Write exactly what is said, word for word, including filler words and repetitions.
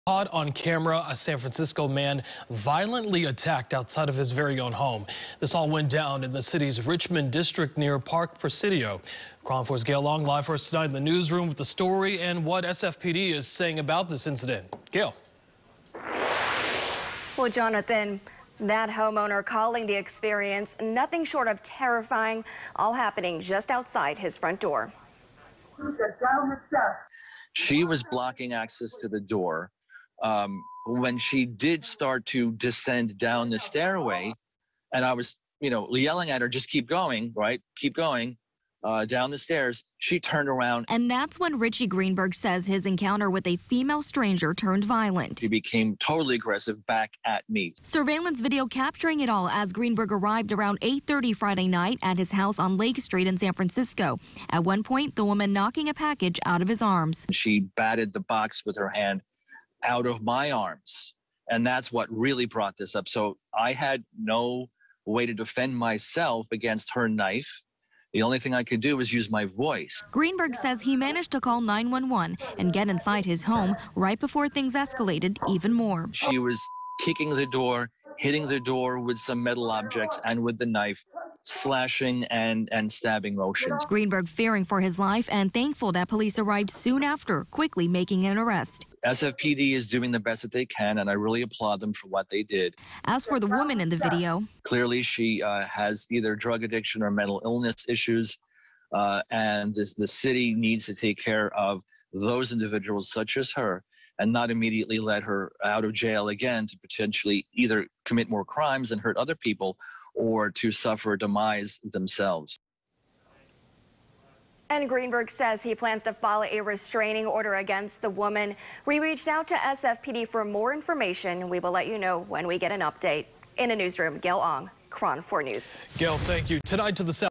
Caught on camera, a San Francisco man violently attacked outside of his very own home. This all went down in the city's Richmond district near Park Presidio. KRON four's Gail Long live for us tonight in the newsroom with the story and what S F P D is saying about this incident. Gail. Well, Jonathan, that homeowner calling the experience nothing short of terrifying, all happening just outside his front door. She was blocking access to the door. Um, when she did start to descend down the stairway, and I was, you know, yelling at her, just keep going, right? Keep going uh, down the stairs. She turned around. And that's when Richie Greenberg says his encounter with a female stranger turned violent. She became totally aggressive back at me. Surveillance video capturing it all as Greenberg arrived around eight thirty Friday night at his house on Lake Street in San Francisco. At one point, the woman knocking a package out of his arms. She batted the box with her hand out of my arms. And that's what really brought this up. So I had no way to defend myself against her knife. The only thing I could do was use my voice. Greenberg says he managed to call nine one one and get inside his home right before things escalated even more. She was kicking the door, hitting the door with some metal objects and with the knife, slashing and, and stabbing motions. Greenberg fearing for his life and thankful that police arrived soon after, quickly making an arrest. S F P D is doing the best that they can, and I really applaud them for what they did. As for the woman in the video, clearly she uh, has either drug addiction or mental illness issues, uh, and this, the city needs to take care of those individuals such as her and not immediately let her out of jail again to potentially either commit more crimes and hurt other people or to suffer demise themselves. And Greenberg says he plans to file a restraining order against the woman. We reached out to S F P D for more information. We will let you know when we get an update. In a newsroom, Gail Ong, KRON four News. Gail, thank you. Tonight to the south.